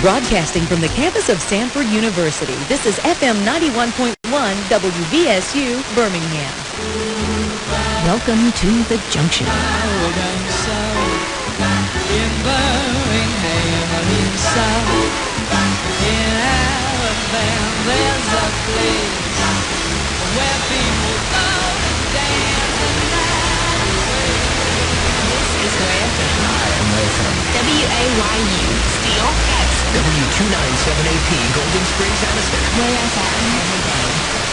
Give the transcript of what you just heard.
Broadcasting from the campus of Samford University, this is FM 91.1 WVSU, Birmingham. Welcome to The Junction. In Birmingham, in South, in Alabama, there's a place where people go to dance and night. This is Way FM. Hi, I'm Way FM. WAYU Steele. W297AP, Golden Springs, Aniston. Way FM.